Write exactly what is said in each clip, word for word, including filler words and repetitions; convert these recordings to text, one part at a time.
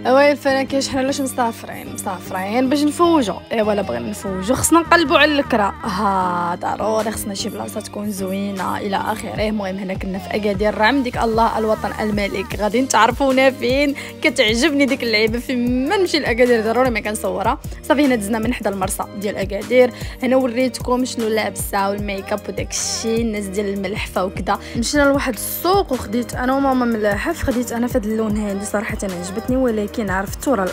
اويل فانا حنا علاش مسافرين مسافرين باش نفوجو. ايوا لا بغينا نفوجو خصنا نقلبوا على الكرا. ها ضروري خصنا شي بلاصه تكون زوينه الى اخره. المهم هنا كنا في اكادير، راه عندك الله الوطن الملك، غادي تعرفونا فين. كتعجبني ديك اللعيبه فين ما نمشي لاكادير ضروري ما كنصورها. صافي هنا دزنا من حدا المرسى ديال اكادير. هنا وريتكم شنو لابسه والميك اب وداكشي، الناس ديال الملحفه وكذا. مشينا لواحد السوق وخديت انا وماما ملاحف. خديت انا في هذا اللون هذا صراحه انا عجبتني، ولكن عرفتو راه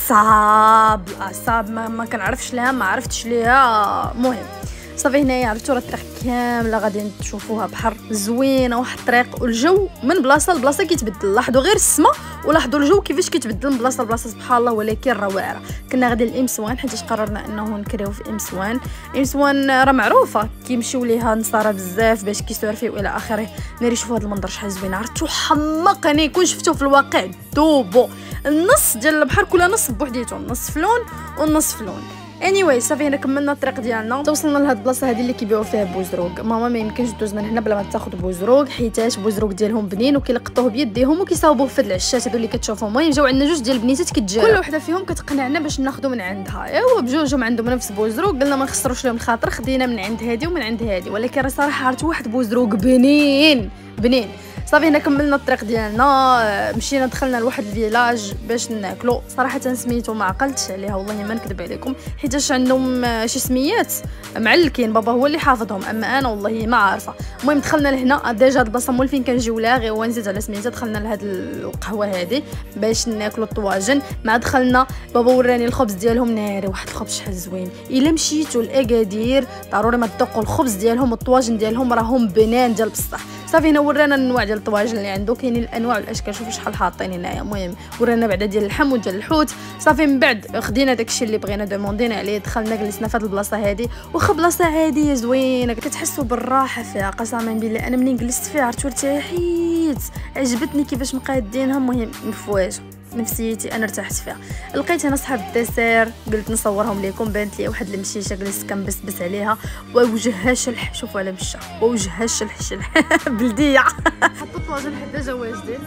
الاعصاب الاعصاب ما, ما كنعرفش ليها ما عرفتش ليها. المهم صافي هنايا عرفتو راه الطريق كامله غادي تشوفوها بحر زوينه، واحد الطريق والجو من بلاصه لبلاصه كيتبدل. لاحظوا غير السما ولاحظوا الجو كيفاش كيتبدل من بلاصه لبلاصه سبحان الله. ولكن راه واعره. كنا غادي لام سوان حيت قررنا انه نكريو في ام سوان. ام سوان راه معروفه كيمشيو ليها النصارى بزاف باش كيسورفيو الى اخره. ناري شوفوا هذا المنظر شحال زوين، عرفتو حمقني. كون شفتوه في الواقع دوبو النص ديال البحر كل نص بوحديتو، النص في لون والنص في لون. anyway صافي هنا كملنا الطريق ديالنا، توصلنا لهاد البلاصه هذه اللي كيبيعوا فيها بوزروق. ماما ما يمكنش دوز من هنا بلا ما تاخذ بوزروق، حيتاش بوزروق ديالهم بنين وكيلقطوه بيديهم وكيصاوبوه في العشات هذو اللي كتشوفوهم. المهم جاو عندنا جوج ديال البنيتات كتجاوب، كل وحده فيهم كتقنعنا باش ناخذوا من عندها. ايوا بجوجهم عندهم نفس بوزروق، قلنا ما نخسروش لهم الخاطر، خدينا من عند هذه ومن عند هذه. ولكن راه صراحه عرفت واحد بوزروق بنين بنين. صافي هنا كملنا الطريق ديالنا، مشينا دخلنا لواحد الفيلاج باش ناكلو. صراحه سميتو ما عقلتش عليها والله ما نكذب عليكم، حيتاش عندهم شي سميات معلكين بابا هو اللي حافظهم، اما انا والله ما عارفه. المهم دخلنا لهنا ديجا البلاصه مولفين كنجيو لها غير هو نزيد على سميتها. دخلنا لهاد القهوه هذه باش ناكلو الطواجن. مع دخلنا بابا وراني الخبز ديالهم ناري، واحد الخبز شحال زوين. الا مشيتو لاكادير ضروري ما تذوقوا الخبز ديالهم والطواجن ديالهم راهم بنان ديال بصح. صافي هنا ورانا الانواع ديال الطواجن اللي عنده، كاينين الانواع والاشكال. شوفوا شحال حاطين هنايا. المهم ورانا بعدا ديال اللحم وديال الحوت. صافي من بعد خدينا داكشي اللي بغينا دوموندينا عليه، دخلنا جلسنا في هذه البلاصه هذه. واخا بلاصه عاديه زوينه كتحسوا بالراحه فيها قسما بالله. انا منين جلست فيها عرفت ارتحيت، عجبتني كيفاش مقادينها. المهم مفواجه نفسيتي انا ارتحت فيها. لقيت هنا صحاب الديسير قلت نصورهم لكم. بانت لي واحد المشيشه جلست كنبسبس عليها ووجهها شلح. شوفوا على مشى ووجهها شلح شلح بلديه. حطوا الطواجن حدا جا واجدين.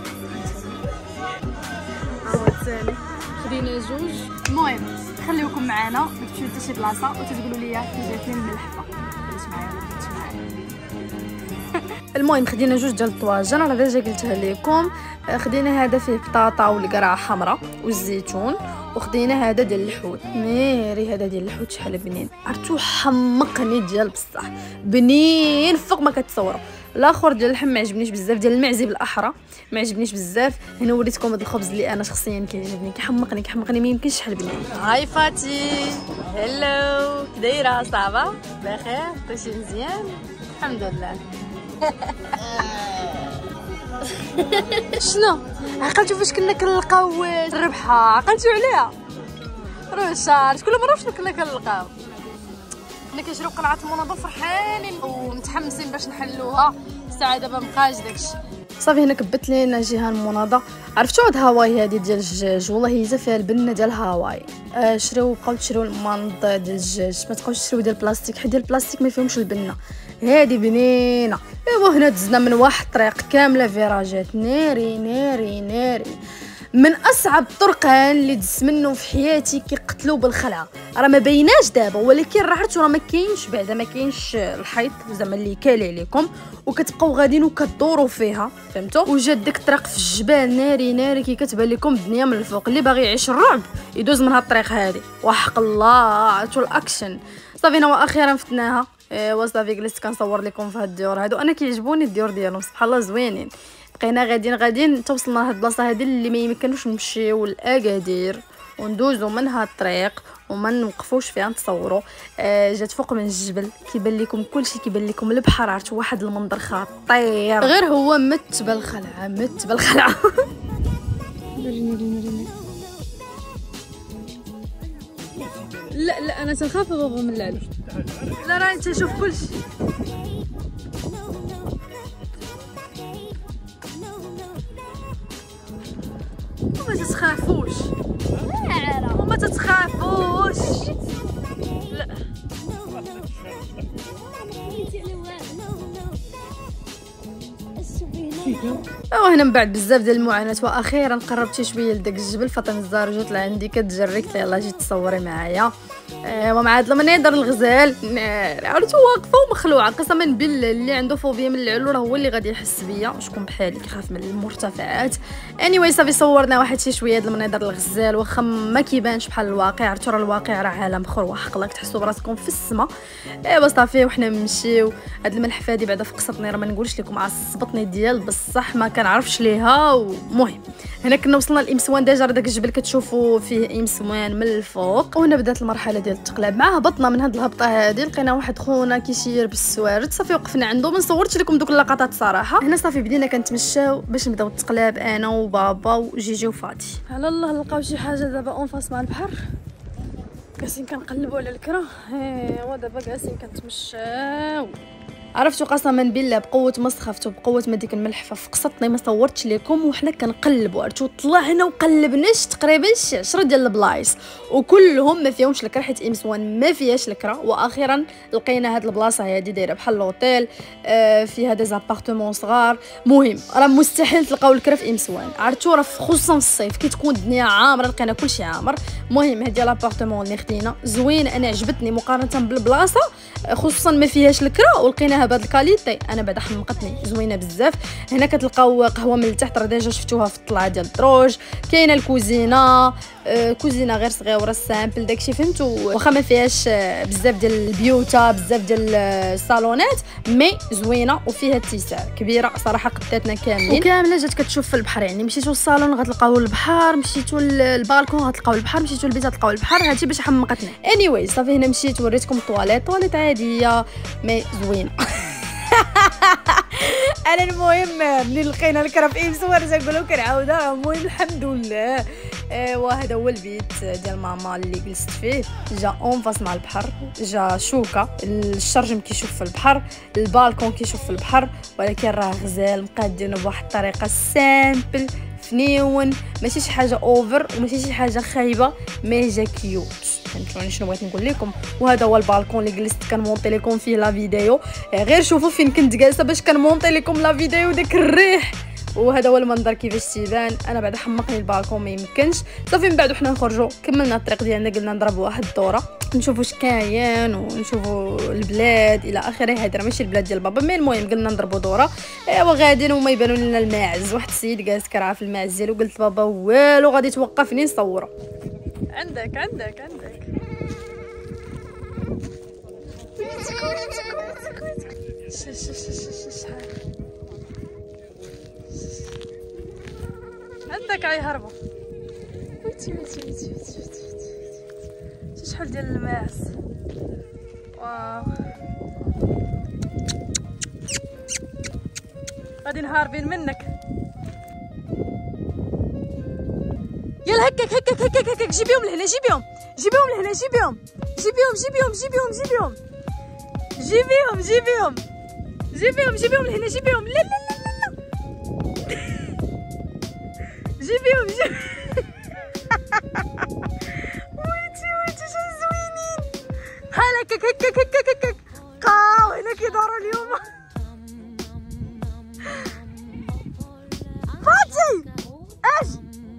ها هو الثاني خدينا جوج. المهم خليوكم معنا ما تمشيو حتى شي بلاصه وتقولوا لي كي جاتني الملحفه جات معايا ولا جات معايا. المهم خدينا جوج ديال الطواجن راه ديجا قلتها لكم. خدينا هذا فيه بطاطا والقرعه حمراء والزيتون، وخدينا هذا ديال الحوت ناري. هذا ديال الحوت شحال بنين، عرفتو حمقني ديال بصح بنين فوق ما كتصوروا. الاخر ديال اللحم ما عجبنيش بزاف، ديال المعزي بالاحرى ما عجبنيش بزاف. هنا وريتكم هذا الخبز اللي انا شخصيا كيعجبني كيحمقني كيحمقني ما يمكنش شحال بنين. هاي فاتي هلو دايره صافا بخير كلشي مزيان الحمد لله. شنو عقلتوا فاش كنا كنلقاو الربحه؟ عقلتوا عليها روشار كل مره شنو كنا كنلقاو؟ كنا كنشريو قرعه المناضه فرحانين ومتحمسين باش نحلوها. الساعه دابا مابقاش داكشي. صافي هنا كبت لينا جيهان المناضه. عرفتوا هاد هاواي هادي ديال الدجاج والله هي فيها البنه ديال هاواي. آه شريو بقاو تشريو المناض ديال الدجاج، ما تبقاوش تشريو ديال البلاستيك حيت ديال البلاستيك ما فيهمش البنه. هادي بنينه. ايوا هنا دزنا من واحد الطريق كامله فيراجات ناري ناري ناري. من اصعب الطرقان اللي دزت منه في حياتي كيقتلوا بالخلعه. راه ما بايناش دابا ولكن راه عرفتوا راه ما كاينش بعدا ما كاينش الحيط زعما اللي كالي عليكم وكتبقاو غاديين وكدوروا فيها فهمتوا. وجات ديك الطريق في الجبال ناري ناري كي كتبان لكم الدنيا من الفوق. اللي باغي يعيش الرعب يدوز من هاد الطريق هذه وحق الله عرفتوا الاكشن. صافي واخيرا فتناها. ايوا صافي جلست كنصور لكم في هاد الديور هادو. انا كيعجبوني الديور ديالهم سبحان الله زوينين. بقينا غاديين غاديين توصلنا لهاد البلاصه هذه اللي ما يمكنوش نمشيو لاكادير وندوزو من هاد الطريق وما نوقفوش فيها نتصوروا. آه جات فوق من الجبل كيبان لكم كلشي، كيبان لكم البحر. عرفتوا واحد المنظر خطير غير هو مت بالخلعه مت بالخلعه. لا لا انا تنخاف بابا من العلو. لا راني تنشوف كلشي. وما تتخافوش وما تتخافوش. لا وهنا من بعد بزاف ديال المعاناه واخيرا قربت شويه لداك الجبل. فاطمه الزهراء جات لعندي كتجري، قلت لها يلاه جيت تصوري معايا. ايوا مع هاد المنظر الغزال عرفتو واقفه ومخلوعه قسما بالله. اللي عنده فوبيا من العلو راه هو اللي غادي يحس بيا. شكون بحالي كيخاف من المرتفعات. اني anyway صافي صورنا واحد شي شويه هاد المنظر الغزال واخا ما كيبانش بحال الواقع. عرفتو راه الواقع راه عالم اخر وحقلك تحسوا براسكم في السما. ايوا صافي وحنا نمشيو. هاد الملحفه هادي بعدا فقصتني راه ما نقولش لكم عصبتني ديال بصح ما كنعرفش ليها. ومهم هنا كنا وصلنا لإمسوان ديجا داك الجبل كتشوفوا فيه إمسوان من الفوق. وهنا بدات المرحله ديال التقلاب. مع هبطنا من هاد الهبطه هادي لقينا واحد خونا كيسير بالسوارد. صافي وقفنا عنده. ما صورتش لكم دوك اللقطات صراحه. هنا صافي بدينا كنتمشاو باش نبداو التقلاب انا وبابا وجيجي وفاطي. على الله نلقاو شي حاجه دابا اون فاس مع البحر. جالسين كنقلبوا على الكره. ايوا دابا جالسين كنتمشاو. عرفتوا قسما بالله بقوه ما سخفتو بقوه ما ديك الملحفه فقصتني ما صورتش لكم. وحنا كنقلبوا عرفتوا طلعنا وقلبناش تقريبا شي عشرة ديال البلايص وكلهم ما فيهمش الكره حيت إمسوان ما فيهاش الكره. واخيرا لقينا هاد البلاصه هادي دايره بحال لوطيل آه فيها دي زابارتمون صغار. مهم راه مستحيل تلقاو الكره في إمسوان. عرفتوا راه خصوصا في الصيف كي تكون الدنيا عامره لقينا كلشي عامر. المهم هادي لابارتمون اللي خدينا زوين. انا عجبتني مقارنه بالبلاصه خصوصا ما فيهاش الكره ولقينا بهاد الكاليتي. انا بعدا حمقتني زوينه بزاف. هنا كتلقاو قهوه من التحت راه ديجا شفتوها في الطلعه ديال الدروج. كاينه الكوزينه آه كوزينه غير صغيره سامبل داكشي فهمتوا. واخا ما فيهاش آه بزاف ديال البيوتا بزاف ديال الصالونات مي زوينه وفيها اتساع كبيره صراحه قداتنا كاملين. وكامله جات كتشوف في البحر يعني مشيتوا للصالون غتلقاو البحر مشيتوا للبالكون غتلقاو البحر مشيتوا للبيت غتلقاو البحر. هادشي باش حمقتني. اني anyway صافي هنا مشيت وريتكم الطواليت. طواليت عاديه مي زوينه. انا المهم ملي لقينا الكره في إمسوان تنقولوا كنعاودها. المهم الحمد لله. ايوا هذا هو البيت ديال ماما اللي جلست فيه. جا اون فاس مع البحر. جا شوكه الشرجم كيشوف في البحر البالكون كيشوف في البحر. ولكن راه غزال مقادينه بواحد الطريقه سامبل فنيون ماشي شي حاجه اوفر وماشي شي حاجه خايبه مي جا كيوت. فهمتوني شنو بغيت نقول لكم. وهذا هو البالكون اللي جلست كنمونطي لكم فيه لا فيديو. غير شوفوا فين كنت جالسه باش كنمونطي لكم لا فيديو داك الريح. وهذا هو المنظر كيفاش تيبان. انا بعدا حمقني البالكون ما يمكنش. صافي من بعد وحنا نخرجوا كملنا الطريق ديالنا قلنا نضربوا واحد الدوره نشوفوا اش كاين ونشوفوا البلاد الى اخره. هذا ماشي البلاد ديال بابا مي المهم قلنا نضربوا دوره. ايوا غاديين وما يبانوا لنا الماعز. واحد السيد جالس كرعه في الماعز ديالو قلت بابا والو غادي توقفني نصوروا. عندك عندك عندك عندك عي هربوا. ويتي ويتي ويتي ويتي ويتي شحال ديال الماعز. واو غادي نهاربين منك. يلا هكاك هكاك هكاك هكاك جيبيهم لهنا جيبيهم جيبيهم لهنا جيبيهم جيبيهم جيبيهم جيبيهم جيبيهم جيبيهم جيبيهم جيبيهم جيبيهم لهنا جيبيهم. لا لا لا لا جيبيهم جيبيهم. ويتي ويتي شنو زوينين بحال هكاك هكاك هكاك هكاك بقاو هنا كيدوروا اليوم. فاطي اش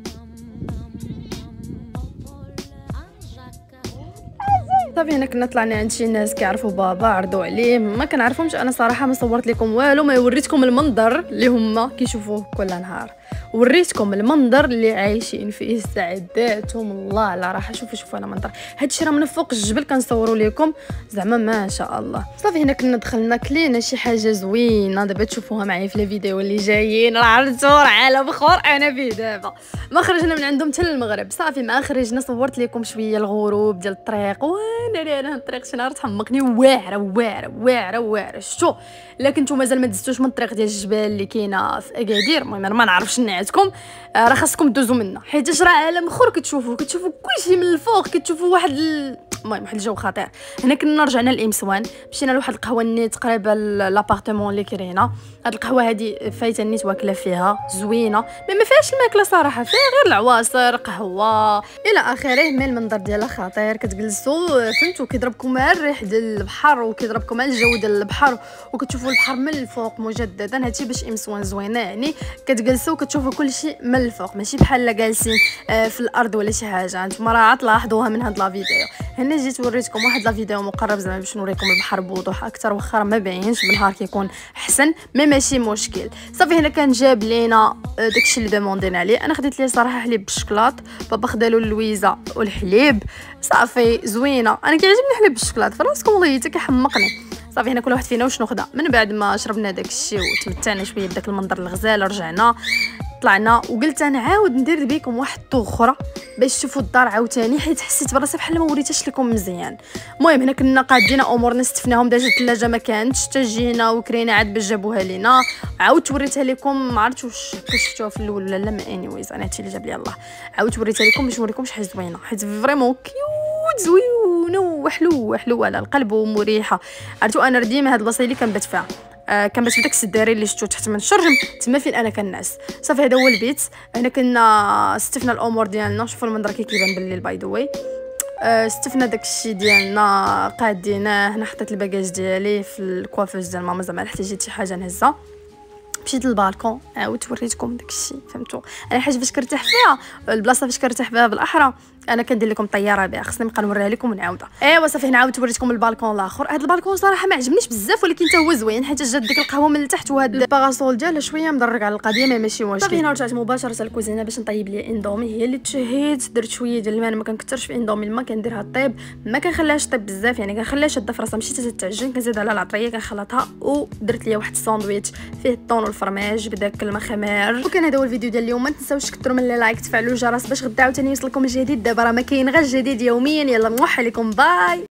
صافي هنا كنا طلعنا عند شي ناس كيعرفوا بابا عرضوا عليه ما كنعرفهمش. انا صراحه ما صورت لكم والو ما وريتكم المنظر اللي هما كيشوفوه كل نهار. وريتكم المنظر اللي عايشين فيه سعداتهم الله على راحه. شوفوا شوفوا انا منظر هادشي راه من فوق الجبل كنصوروا لكم زعما ما شاء الله. صافي هنا كنا دخلنا كلينا شي حاجه زوينه دابا تشوفوها معايا في الفيديو اللي جايين. راه عرفتوا راه عالم اخر انا فيه دابا. ما خرجنا من عندهم حتى المغرب. صافي ما خرجنا صورت لكم شويه الغروب ديال الطريق. وانا انا الطريق شي نهار تحمقني واعره واعره واعره واعره. شتو الا كنتو مازال ما دزتوش من الطريق ديال الجبال اللي كاينه في اكادير المهم انا ما نعرفش نعتكم راه خاصكم دوزو منها حيت راه عالم اخر. كتشوفوا كتشوفوا كلشي من الفوق كتشوفوا واحد ال... المهم واحد الجو خطير. هنا كنا رجعنا لإمسوان مشينا لواحد القهوه نيت قريبه لابارتمون اللي كرينا. هاد القهوه هادي فايته نيت واكله فيها زوينه مي ما فيهاش الماكله صراحه فيها غير العواصر قهوه الى اخره. مي المنظر ديالها خطير، كتجلسوا فهمتوا كيضربكم مع الريح ديال البحر وكيضربكم مع الجو ديال البحر وكتشوفوا البحر من الفوق مجددا. هادشي باش امسوان زوينه، يعني كتجلسوا وكتشوفوا كل شيء من الفوق، ماشي بحال جالسين في الارض ولا شي حاجه. نتوما راه تلاحظوها من هاد لا فيديو. هنا جيت وريتكم واحد لا فيديو مقرب زعما باش نوريكم البحر بوضوح اكثر، واخا ما باينش بالنهار كيكون احسن، مي ماشي مشكل. صافي هنا كان جاب لينا داكشي اللي دوموندينا عليه. انا خديت ليه صراحه حليب بالشكلاط، بابا خدالو اللويزه والحليب. صافي زوينه، انا كيعجبني الحليب بالشكلاط فراسكم والله حتى كيحمقني. صافي هنا كل واحد فينا وشنو خدا. من بعد ما شربنا داكشي وتمتعنا شويه بداك المنظر الغزال، رجعنا طلعنا وقلت انا عاود ندير بكم واحد الطو اخرى باش تشوفوا الدار عاوتاني، حيت حسيت براسي بحال ما وريتهاش لكم مزيان. المهم هنا كنا قادين امورنا استفناهم، ديجا الثلاجه ما كانتش، حتى جينا وكرينا عاد باش جابوها لينا. عاودت وريتها لكم، ما عرفتش واش شفتوها في الاول ولا لا، اني ويز انا هادشي اللي جاب لي الله. عاودت وريتها لكم باش نوريكم شحال زوينه، حيت فريمون كيوت زوينه وحلوه حلوه على القلب ومريحه. عرفتوا انا ديما هاد البلاصه اللي كنبات فيها آه كنبات في داك السداري اللي شفتو تحت من الشرجم، تما فين انا كنعس. صافي هذا هو البيت. هنا كنا استفنا الامور ديالنا، شوفوا المنظر كي كيبان بالليل باي ذا واي. آه استفنا داكشي ديالنا قاديناه. هنا حطيت الباكاج ديالي في الكوافوز ديال ماما، زعما احتاجيت شي حاجه نهزها. مشيت للبالكون عاودت وريتكم داكشي فهمتوا. انا حاجه فاش كنرتاح فيها البلاصه فاش كنرتاح فيها بالاحرى انا كندير لكم طياره بها، خصني نبقى نوريها لكم ونعاودها. ايوا صافي هنا عاودت وريتكم البالكون الاخر. هذا البالكون صراحه ما عجبنيش بزاف، ولكن حتى هو زوين حيت جات ديك القهوه من التحت وهاد الباراسول ديالها شويه مدرك على القضيه، ماشي مشكل. صافي هنا رجعت مباشره للكوزينه باش نطيب لي اندومي. هي اللي تشهيت، درت شويه ديال الماء. انا ما كنكثرش في اندومي الماء، كنديرها طيب، ما كنخليهاش طيب بزاف، يعني كنخليها شاده في راسها ماشي تتعجن. كنزيد على العطريه كنخلطها، ودرت ليا واحد الساندويتش فيه الطون والفرماج بداك المخمار. وكان هذا هو الفيديو ديال اليوم. ما تنساوش تكثروا من لايك، تفعلوا الجرس باش غدا عاوتاني يوصلكم الجديد. دابا راه ما كاين غير الجديد يوميا. يلا موحى لكم، باي.